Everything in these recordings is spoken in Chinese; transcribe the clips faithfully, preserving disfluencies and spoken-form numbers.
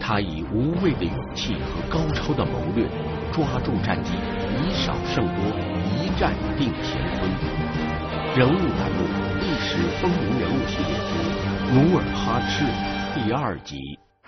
他以无畏的勇气和高超的谋略，抓住战机，以少胜多，一战定乾坤。人物栏目《历史风云人物》系列之《努尔哈赤》第二集。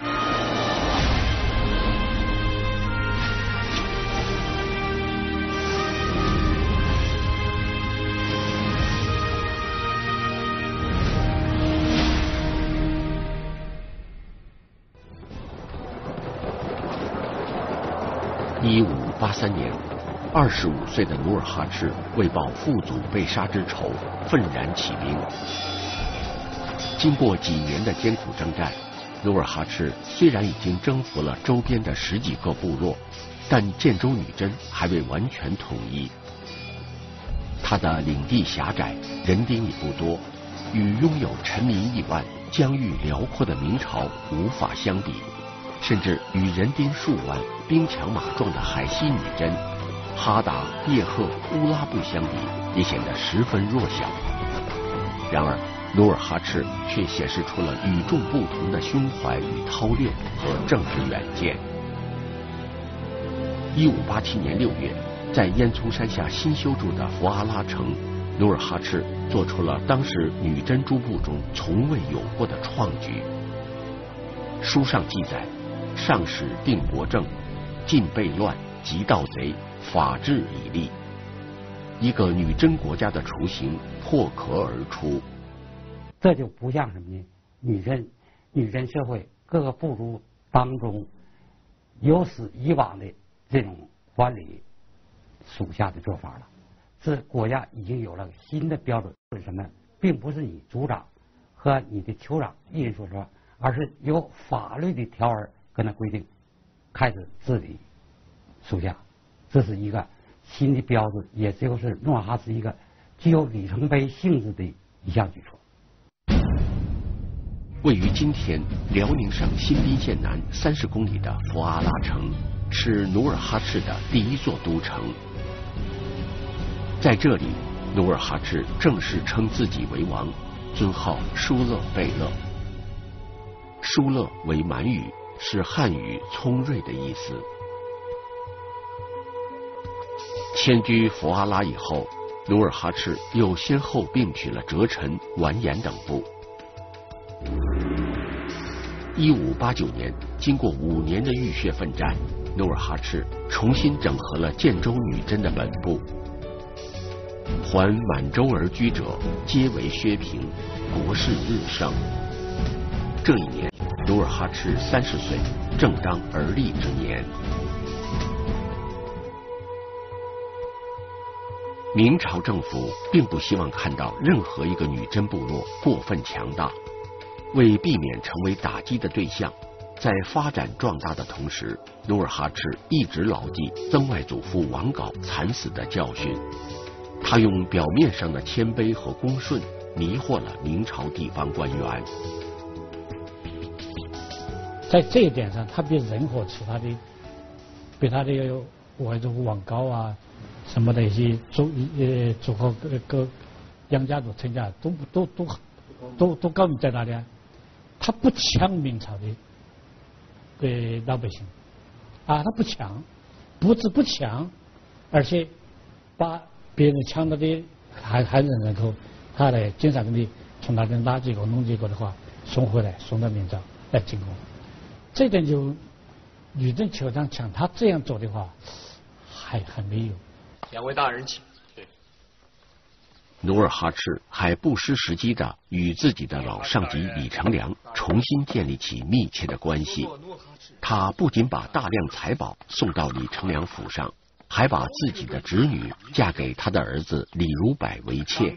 一五八三年，二十五岁的努尔哈赤为报父祖被杀之仇，愤然起兵。经过几年的艰苦征战，努尔哈赤虽然已经征服了周边的十几个部落，但建州女真还未完全统一。他的领地狭窄，人丁也不多，与拥有臣民亿万、疆域辽阔的明朝无法相比。甚至与人丁数万、兵强马壮的海西女真、哈达、叶赫、乌拉部相比，也显得十分弱小。然而，努尔哈赤却显示出了与众不同的胸怀与韬略和政治远见。一五八七年六月，在烟囱山下新修筑的福阿拉城，努尔哈赤做出了当时女真诸部中从未有过的创举。书上记载，上使定国政，禁悖乱，及盗贼，法治以立。一个女真国家的雏形破壳而出。 这就不像什么呢？女真女真社会各个部族当中有史以往的这种管理属下的做法了。这国家已经有了新的标准，是什么？并不是你族长和你的酋长一人说说，而是有法律的条文跟他规定，开始治理属下。这是一个新的标准，也就是努尔哈赤一个具有里程碑性质的一项举措。 位于今天辽宁省新宾县南三十公里的福阿拉城，是努尔哈赤的第一座都城。在这里，努尔哈赤正式称自己为王，尊号疏勒贝勒。疏勒为满语，是汉语聪锐的意思。迁居福阿拉以后，努尔哈赤又先后并取了哲臣、完颜等部。一五八九年，经过五年的浴血奋战，努尔哈赤重新整合了建州女真的本部。还满洲而居者，皆为削平，国势日盛。这一年，努尔哈赤三十岁，正当而立之年。明朝政府并不希望看到任何一个女真部落过分强大，为避免成为打击的对象，在发展壮大的同时，努尔哈赤一直牢记曾外祖父王杲惨死的教训。他用表面上的谦卑和恭顺迷惑了明朝地方官员。 在这一点上，他比人和其他的，比他的外祖父王杲啊什么的一些诸呃诸侯各杨家族、陈家都都都都都高明在哪里啊？他不抢明朝的呃老百姓啊，他不抢，不止不抢，而且把别人抢到的还还人人口，他来经常的从那边拉几个弄几个的话送回来，送到明朝来进攻。这点就女真酋长像他这样做的话，还还没有。 两位大人请。对。 努尔哈赤还不失时机的与自己的老上级李成梁重新建立起密切的关系。他不仅把大量财宝送到李成梁府上，还把自己的侄女嫁给他的儿子李如柏为妾。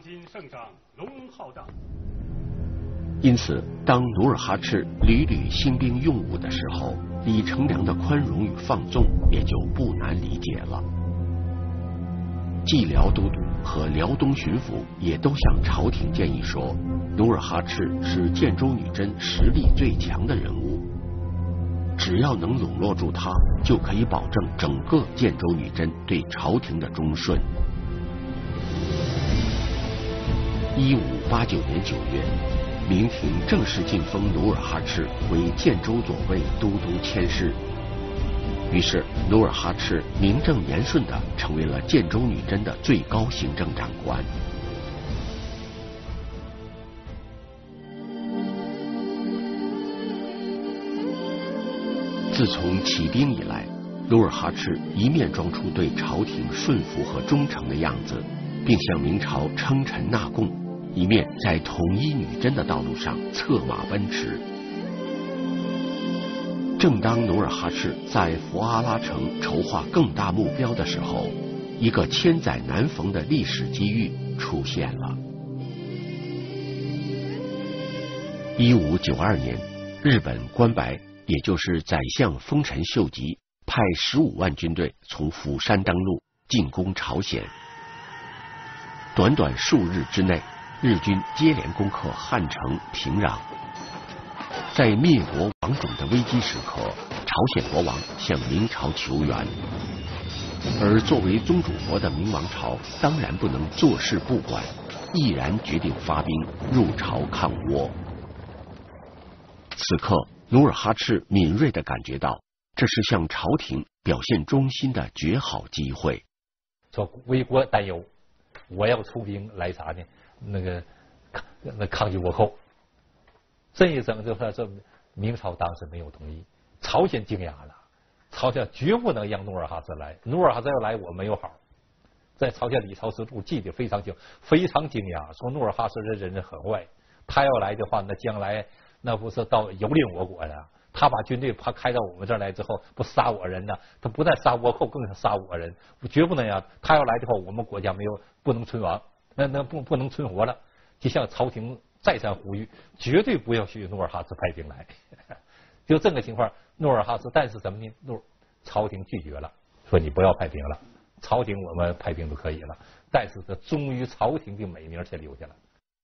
因此，当努尔哈赤屡屡兴兵用武的时候，李成梁的宽容与放纵也就不难理解了。蓟辽都督和辽东巡抚也都向朝廷建议说，努尔哈赤是建州女真实力最强的人物，只要能笼络住他，就可以保证整个建州女真对朝廷的忠顺。一五八九年九月， 明廷正式晋封努尔哈赤为建州左卫都督佥事。于是，努尔哈赤名正言顺地成为了建州女真的最高行政长官。自从起兵以来，努尔哈赤一面装出对朝廷顺服和忠诚的样子，并向明朝称臣纳贡，一面在统一女真的道路上策马奔驰。正当努尔哈赤在福阿拉城筹划更大目标的时候，一个千载难逢的历史机遇出现了。一五九二年，日本关白，也就是宰相丰臣秀吉，派十五万军队从釜山登陆，进攻朝鲜。短短数日之内，日军接连攻克汉城、平壤。在灭国亡种的危机时刻，朝鲜国王向明朝求援，而作为宗主国的明王朝当然不能坐视不管，毅然决定发兵入朝抗倭。此刻，努尔哈赤敏锐地感觉到，这是向朝廷表现忠心的绝好机会。 说为国担忧，我要出兵来啥呢？那个那抗击倭寇。这一整就说这明朝当时没有同意，朝鲜惊讶了，朝鲜绝不能让努尔哈赤来，努尔哈赤要来我没有好。在朝鲜李朝时度记得非常清，非常惊讶，说努尔哈赤这人很坏，他要来的话，那将来那不是到蹂躏我国了。他把军队他开到我们这儿来之后，不杀我人呢？他不但杀倭寇，更是杀我人，绝不能让他要来的话，我们国家没有不能存亡，那那不不能存活了。就向朝廷再三呼吁，绝对不要许努尔哈赤派兵来。就这个情况，努尔哈赤，但是什么呢？努朝廷拒绝了，说你不要派兵了，朝廷我们派兵都可以了，但是这忠于朝廷的美名却留下了。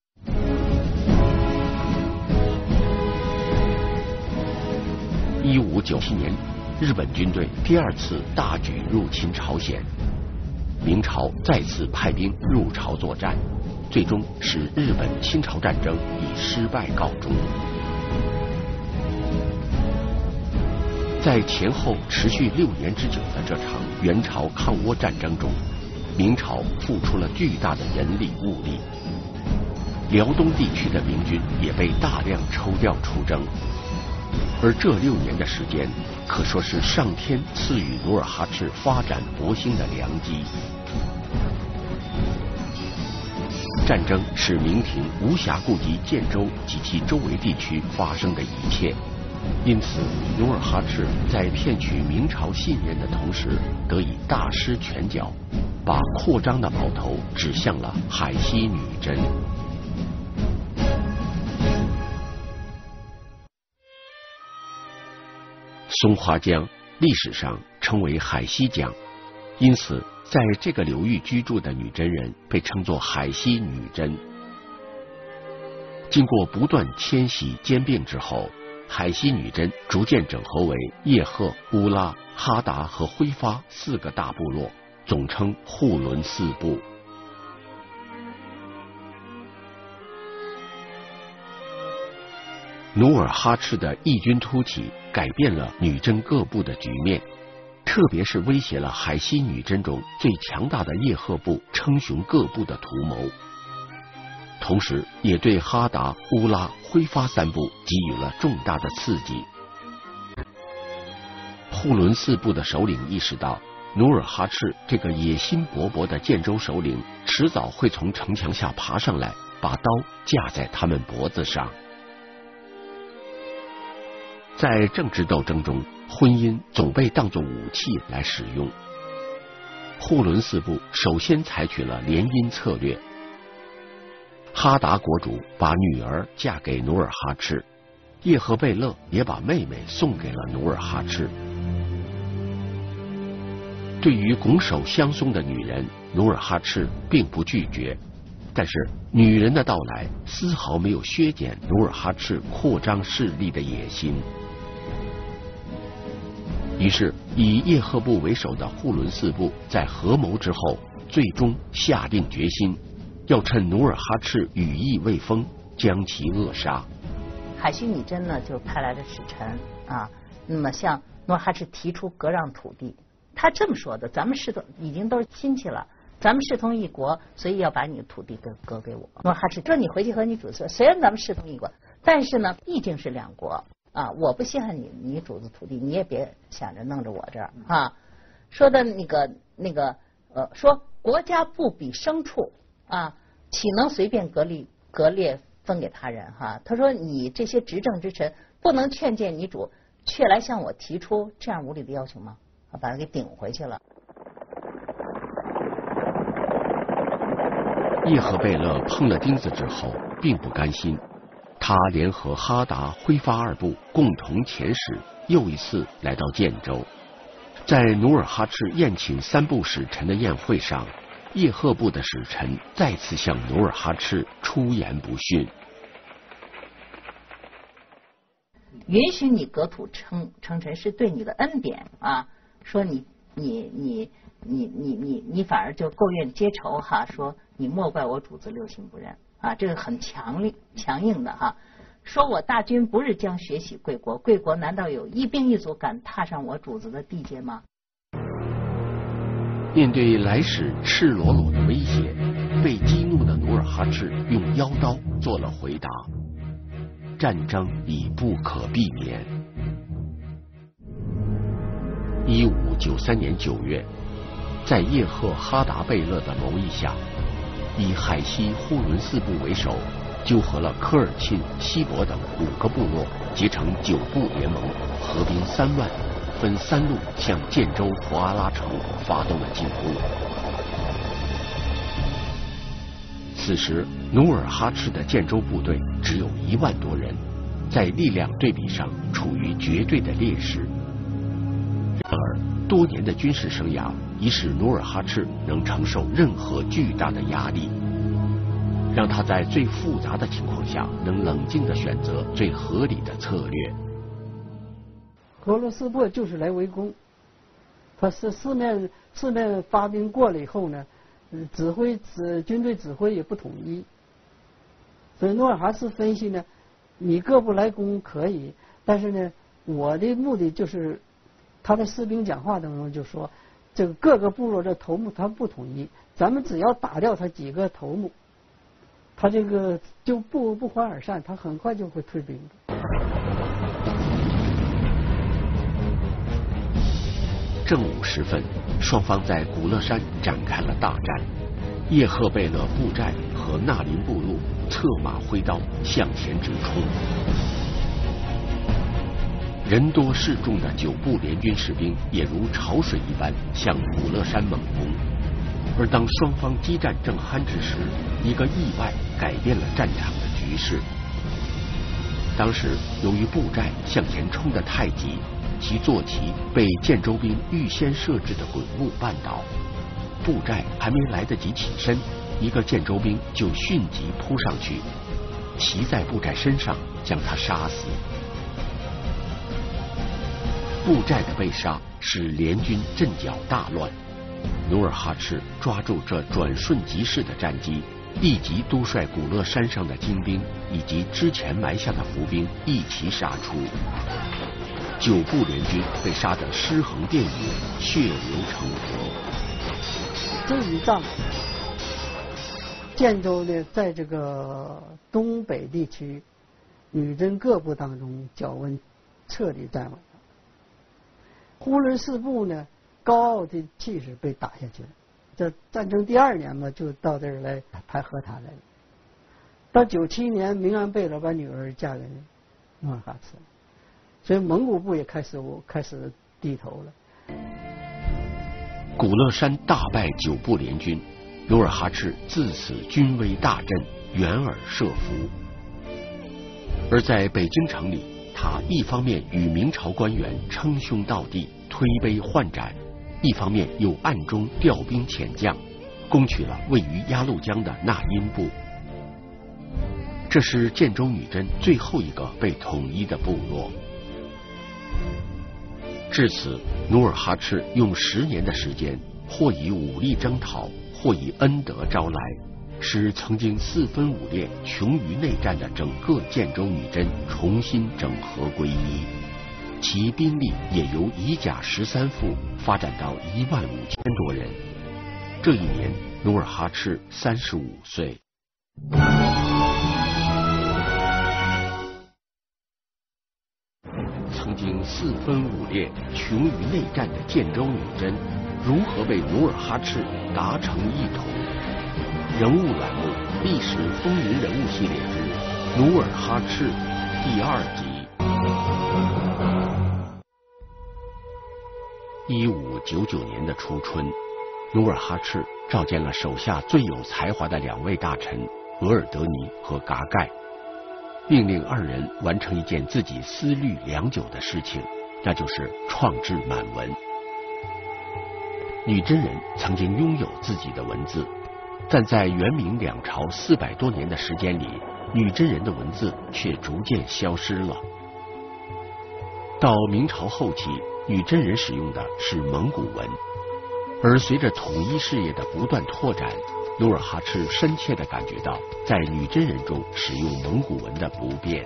一五九七年，日本军队第二次大举入侵朝鲜，明朝再次派兵入朝作战，最终使日本侵朝战争以失败告终。在前后持续六年之久的这场援朝抗倭战争中，明朝付出了巨大的人力物力，辽东地区的明军也被大量抽调出征。而这六年的时间，可说是上天赐予努尔哈赤发展勃兴的良机。战争使明廷无暇顾及建州及其周围地区发生的一切，因此努尔哈赤在骗取明朝信任的同时，得以大施拳脚，把扩张的矛头指向了海西女真。松花江历史上称为海西江，因此在这个流域居住的女真人被称作海西女真。经过不断迁徙兼并之后，海西女真逐渐整合为叶赫、乌拉、哈达和辉发四个大部落，总称护伦四部。努尔哈赤的异军突起改变了女真各部的局面，特别是威胁了海西女真中最强大的叶赫部称雄各部的图谋，同时也对哈达、乌拉、辉发三部给予了重大的刺激。护伦四部的首领意识到，努尔哈赤这个野心勃勃的建州首领，迟早会从城墙下爬上来，把刀架在他们脖子上。在政治斗争中，婚姻总被当作武器来使用。护伦四部首先采取了联姻策略，哈达国主把女儿嫁给努尔哈赤，叶赫贝勒也把妹妹送给了努尔哈赤。对于拱手相送的女人，努尔哈赤并不拒绝，但是女人的到来丝毫没有削减努尔哈赤扩张势力的野心。于是以叶赫部为首的护伦四部在合谋之后，最终下定决心，要趁努尔哈赤羽翼未丰， 将其扼杀。 海须拟真呢，就派来的使臣啊，那么向努尔哈赤提出割让土地。他这么说的：咱们是同已经都是亲戚了，咱们视同一国，所以要把你的土地割割给我。努尔哈赤说：“你回去和你主子说，虽然咱们视同一国，但是呢，毕竟是两国啊，我不稀罕你你主子土地，你也别想着弄着我这儿啊。”说的那个那个呃，说国家不比牲畜啊，岂能随便割裂割裂分给他人哈？他说：“你这些执政之臣不能劝谏你主，却来向我提出这样无理的要求吗？”啊，把他给顶回去了。 叶赫贝勒碰了钉子之后，并不甘心，他联合哈达、辉发二部共同遣使，又一次来到建州。在努尔哈赤宴请三部使臣的宴会上，叶赫部的使臣再次向努尔哈赤出言不逊。 允许你割土称称臣是对你的恩典啊，说你你你你你你你反而就构怨结仇哈，说你莫怪我主子六亲不认啊，这个很强力强硬的哈。说我大军不日将血洗贵国，贵国难道有一兵一卒敢踏上我主子的地界吗？ 面对来使赤裸裸的威胁，被激怒的努尔哈赤用腰刀做了回答：战争已不可避免。一五九三年九月，在叶赫哈达贝勒的谋议下，以海西呼伦四部为首，纠合了科尔沁、锡伯等五个部落，结成九部联盟，合兵三万，分三路向建州图阿拉城发动了进攻。此时，努尔哈赤的建州部队只有一万多人，在力量对比上处于绝对的劣势。然而，多年的军事生涯已使努尔哈赤能承受任何巨大的压力，让他在最复杂的情况下能冷静地选择最合理的策略。 格罗斯部就是来围攻，他是四面四面发兵过了以后呢，指挥指军队指挥也不统一，所以努尔哈赤分析呢，你各部来攻可以，但是呢，我的目的就是，他在士兵讲话当中就说，这个各个部落的头目他不统一，咱们只要打掉他几个头目，他这个就不不欢而散，他很快就会退兵的。 正午时分，双方在古勒山展开了大战。叶赫贝勒部寨和纳林部落策马挥刀向前直冲，人多势众的九部联军士兵也如潮水一般向古勒山猛攻。而当双方激战正酣之时，一个意外改变了战场的局势。当时由于部寨向前冲得太急，其坐骑被建州兵预先设置的滚木绊倒，部寨还没来得及起身，一个建州兵就迅疾扑上去，骑在部寨身上将他杀死。部寨的被杀使联军阵脚大乱，努尔哈赤抓住这转瞬即逝的战机，立即督率古勒山上的精兵以及之前埋下的伏兵一齐杀出。九部联军被杀得尸横遍野，血流成河。 这一仗，建州呢，在这个东北地区，女真各部当中脚温彻底站稳了。呼伦四部呢，高傲的气势被打下去了。这战争第二年嘛，就到这儿来谈和谈来了。到九七年，明安贝勒把女儿嫁给努尔哈赤。所以蒙古部也开始开始低头了。 古勒山大败九部联军，努尔哈赤自此军威大振，援尔设伏。而在北京城里，他一方面与明朝官员称兄道弟，推杯换盏，一方面又暗中调兵遣将，攻取了位于鸭绿江的纳音部。这是建州女真最后一个被统一的部落。至此，努尔哈赤用十年的时间，或以武力征讨，或以恩德招来， 使曾经四分五裂、穷于内战的整个建州女真重新整合归一，其兵力也由一甲十三副发展到一万五千多人。这一年，努尔哈赤三十五岁。曾经四分五裂、穷于内战的建州女真，如何被努尔哈赤达成一统？人物栏目《历史风云人物》系列之努尔哈赤第二集。一五九九年的初春，努尔哈赤召见了手下最有才华的两位大臣额尔德尼和噶盖，命令二人完成一件自己思虑良久的事情，那就是创制满文。女真人曾经拥有自己的文字，但在元明两朝四百多年的时间里，女真人的文字却逐渐消失了。到明朝后期，女真人使用的是蒙古文，而随着统一事业的不断拓展，努尔哈赤深切地感觉到在女真人中使用蒙古文的不便。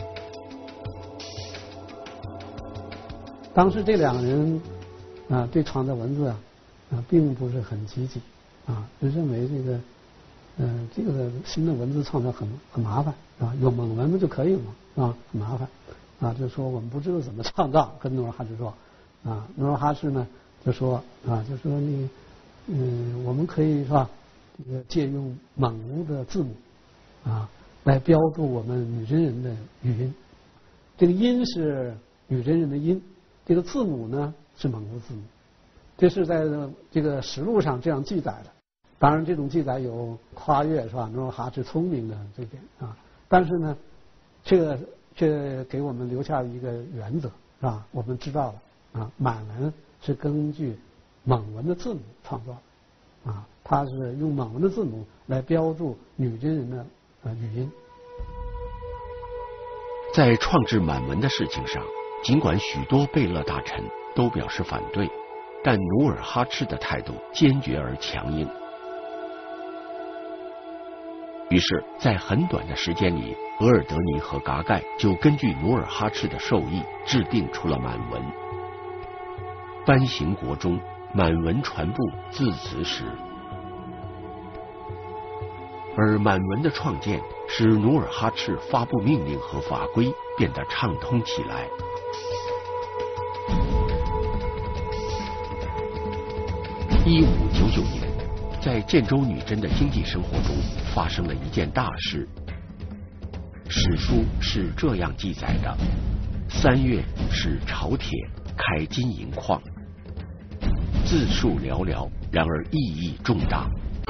当时这两个人啊，对创造文字啊啊并不是很积极啊，就认为这个嗯、呃、这个新的文字创造很很麻烦啊，有蒙文不就可以吗？啊，很麻烦啊，就说我们不知道怎么创造，跟努尔哈赤说啊，努尔哈赤呢就说啊，就说你嗯，我们可以是吧？这个借用蒙古的字母啊，来标注我们女真人的语音。这个音是女真人的音，这个字母呢是蒙古字母。这是在这个实录上这样记载的。当然，这种记载有跨越是吧？努尔哈赤聪明的这点啊，但是呢，这个这给我们留下一个原则是吧？我们知道了啊，满文是根据蒙文的字母创造的啊，它是用蒙文的字母来标注女真人的呃语音。 在创制满文的事情上，尽管许多贝勒大臣都表示反对，但努尔哈赤的态度坚决而强硬。于是，在很短的时间里，额尔德尼和噶盖就根据努尔哈赤的授意，制定出了满文。颁行国中，满文传布自此始。而满文的创建使努尔哈赤发布命令和法规变得畅通起来。一五九九年，在建州女真的经济生活中发生了一件大事。史书是这样记载的：三月是朝铁开金银矿，字数寥寥，然而意义重大。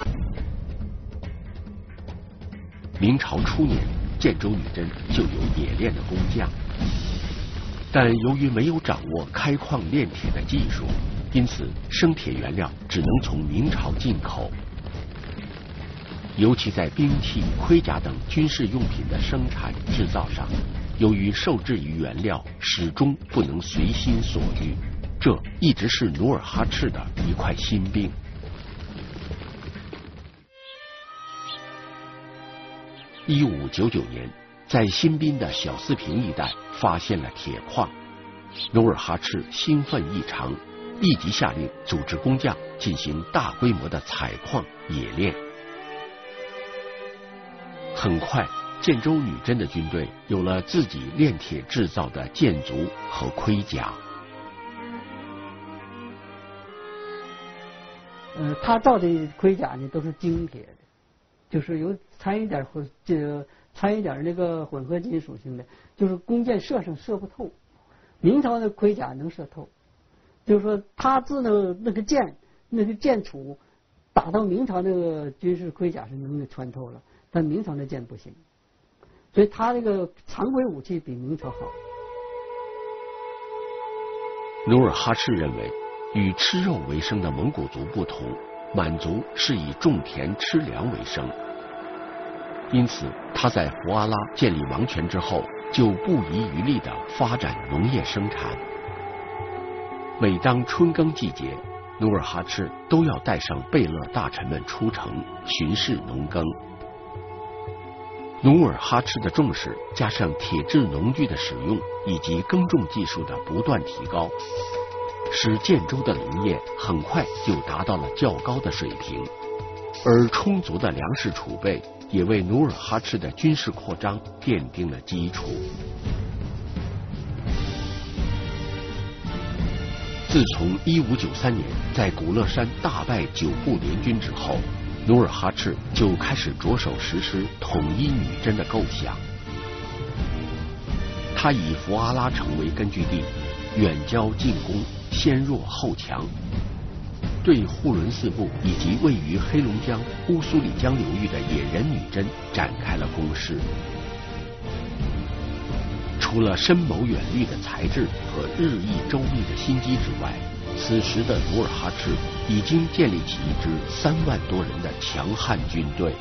明朝初年，建州女真就有冶炼的工匠，但由于没有掌握开矿炼铁的技术，因此生铁原料只能从明朝进口。尤其在兵器、盔甲等军事用品的生产制造上，由于受制于原料，始终不能随心所欲，这一直是努尔哈赤的一块心病。一五九九年，在新宾的小四平一带发现了铁矿，努尔哈赤兴奋异常，立即下令组织工匠进行大规模的采矿冶炼。很快，建州女真的军队有了自己炼铁制造的箭镞和盔甲。 呃，他造的盔甲呢都是精铁的，就是有掺一点混这掺一点那个混合金属性的，就是弓箭射上射不透。明朝的盔甲能射透，就是说他制的那个箭那个箭杵打到明朝那个军事盔甲是能给穿透了。但明朝的剑不行，所以他这个常规武器比明朝好。 努尔哈赤认为，与吃肉为生的蒙古族不同，满族是以种田吃粮为生，因此他在福阿拉建立王权之后，就不遗余力地发展农业生产。每当春耕季节，努尔哈赤都要带上贝勒大臣们出城巡视农耕。 努尔哈赤的重视，加上铁制农具的使用以及耕种技术的不断提高，使建州的农业很快就达到了较高的水平。而充足的粮食储备也为努尔哈赤的军事扩张奠定了基础。自从一五九三年在古勒山大败九部联军之后，努尔哈赤就开始着手实施统一女真的构想。他以福阿拉城为根据地，远交近攻，先弱后强，对呼伦四部以及位于黑龙江乌苏里江流域的野人女真展开了攻势。除了深谋远虑的才智和日益周密的心机之外，此时的努尔哈赤已经建立起一支三万多人的强悍军队。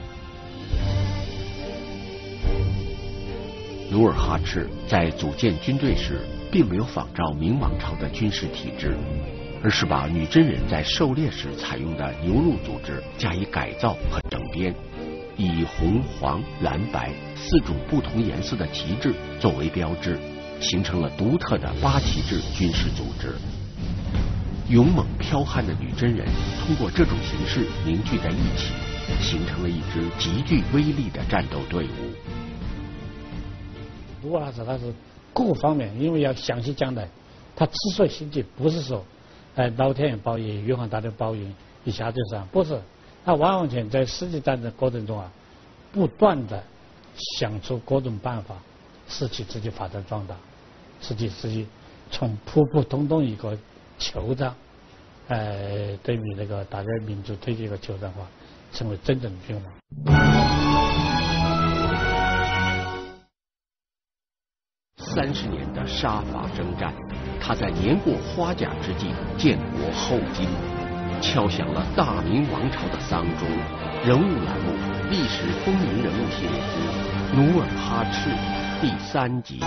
努尔哈赤在组建军队时，并没有仿照明王朝的军事体制，而是把女真人在狩猎时采用的牛鹿组织加以改造和整编，以红、黄、蓝、白四种不同颜色的旗帜作为标志，形成了独特的八旗制军事组织。勇猛剽悍的女真人通过这种形式凝聚在一起，形成了一支极具威力的战斗队伍。 努尔哈赤他是各方面，因为要想起将来，他之所以兴起，不是说，哎，老天爷保佑、玉皇大帝保佑一下就上，不是，他完完全在世纪战争过程中啊，不断的想出各种办法，使其自己发展壮大，使其自己从普普通通一个酋长，呃，对于那个大家民族对这个酋长化，成为真正的君王。 三十年的杀伐征战，他在年过花甲之际建国后金，敲响了大明王朝的丧钟。人物栏目《历史风云人物》系列之努尔哈赤第三集。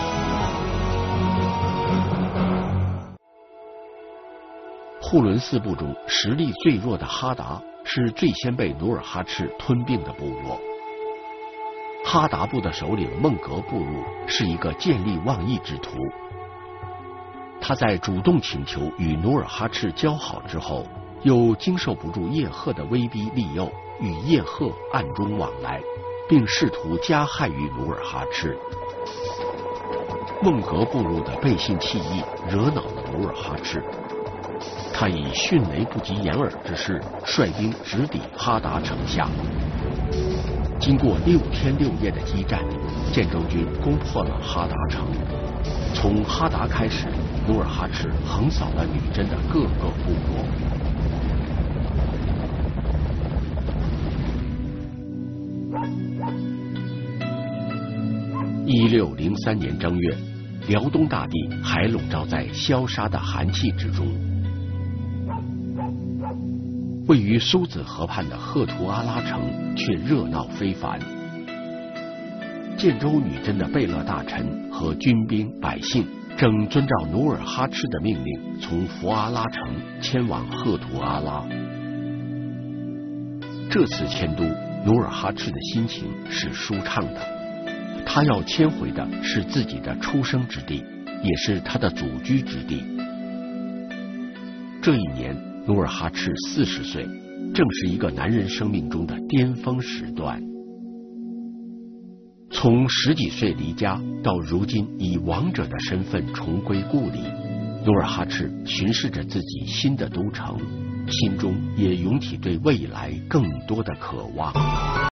呼伦四部中实力最弱的哈达是最先被努尔哈赤吞并的部落。哈达部的首领孟格部落是一个见利忘义之徒，他在主动请求与努尔哈赤交好之后，又经受不住叶赫的威逼利诱，与叶赫暗中往来，并试图加害于努尔哈赤。孟格部落的背信弃义惹恼了努尔哈赤，他以迅雷不及掩耳之势率兵直抵哈达城下。经过六天六夜的激战，建州军攻破了哈达城。从哈达开始，努尔哈赤横扫了女真的各个部落。一六零三年正月，辽东大地还笼罩在萧杀的寒气之中。位于苏子河畔的赫图阿拉城却热闹非凡。建州女真的贝勒大臣和军兵百姓正遵照努尔哈赤的命令，从福阿拉城迁往赫图阿拉。这次迁都，努尔哈赤的心情是舒畅的。他要迁回的是自己的出生之地，也是他的祖居之地。这一年，努尔哈赤四十岁，正是一个男人生命中的巅峰时段。从十几岁离家到如今以王者的身份重归故里，努尔哈赤巡视着自己新的都城，心中也涌起对未来更多的渴望。